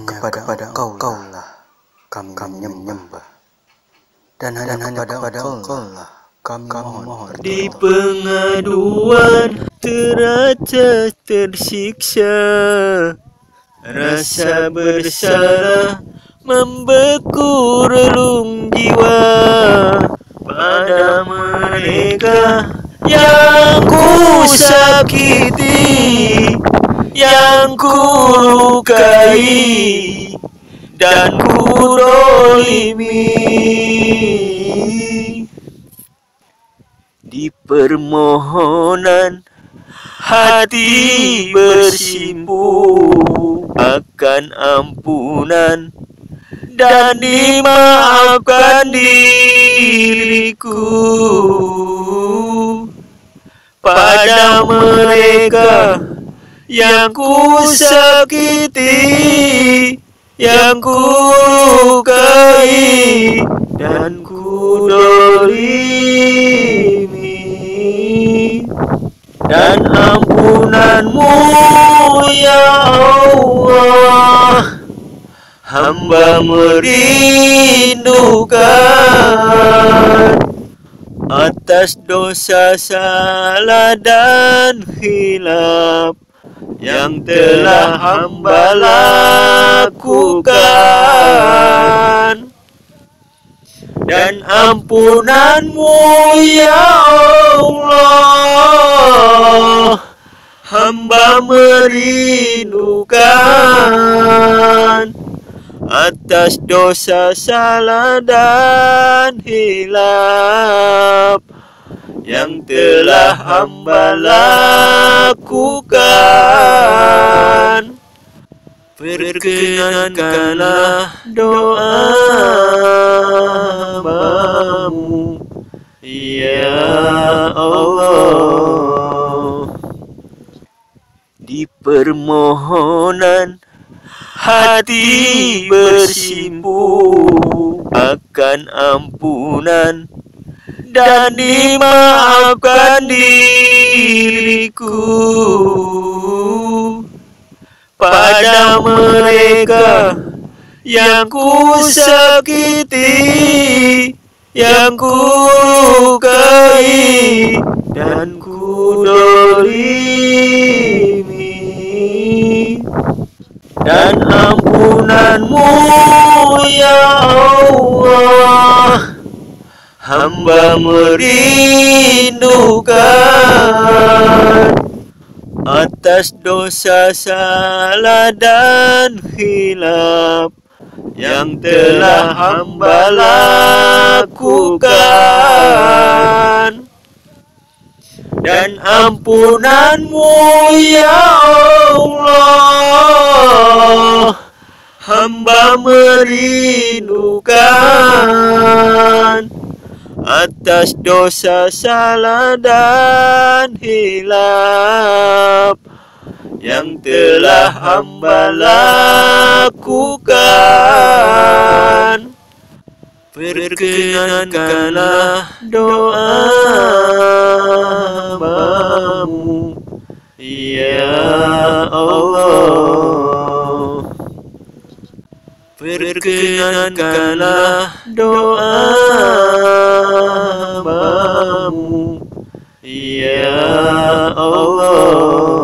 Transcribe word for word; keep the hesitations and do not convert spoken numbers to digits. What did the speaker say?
kepada, kepada Engkau lah kami, kami menyembah, dan hanya kepada Engkau lah kami, kami mohon. Di pengaduan terasa tersiksa, rasa bersalah membeku relung jiwa. Pada mereka yang kusakiti, yang kulukai, dan kudholimi. Di permohonan hati bersimpuh akan ampunan, dan dimaafkan diriku. Pada mereka yang kusakiti, yang kulukai, dan kudholimi, dan ampunanmu ya Allah, hamba merindukan atas dosa, salah, dan khilaf yang telah hamba lakukan. Dan ampunanmu ya Allah, hamba merindukan atas dosa, salah, dan khilaf yang telah hamba lakukan. Perkenankanlah doa Hamba Mu, Yaa Allah. Di permohonan hati bersimpuh akan ampunan, dan dimaafkan diriku. Pada mereka yang kusakiti, yang kulukai, dan kudholimi, dan ampunanmu ya Allah, hamba merindukan atas dosa, salah, dan khilaf yang telah hamba lakukan. Dan ampunanmu ya Allah, hamba merindukan atas dosa, salah, dan khilaf yang telah hamba lakukan. Perkenankanlah doa Hamba Mu, Ya Allah. Perkenankanlah doa Hamba Mu, Ya Allah.